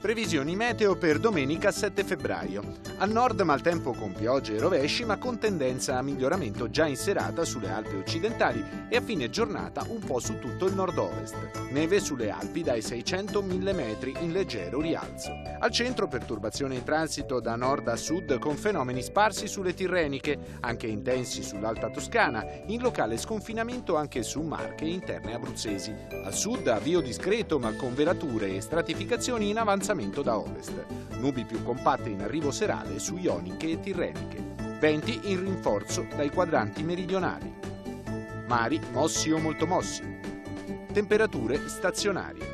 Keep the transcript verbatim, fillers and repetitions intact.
Previsioni meteo per domenica sette febbraio. A nord maltempo con piogge e rovesci, ma con tendenza a miglioramento già in serata sulle Alpi occidentali e a fine giornata un po' su tutto il nord-ovest. Neve sulle Alpi dai seicento ai mille metri in leggero rialzo. Al centro perturbazione in transito da nord a sud con fenomeni sparsi sulle Tirreniche, anche intensi sull'Alta Toscana, in locale sconfinamento anche su Marche e interne abruzzesi. Al sud avvio discreto ma con velature e stratificazioni in avanzamento da ovest. Nubi più compatte in arrivo serale su Ioniche e Tirreniche. Venti in rinforzo dai quadranti meridionali. Mari mossi o molto mossi. Temperature stazionarie.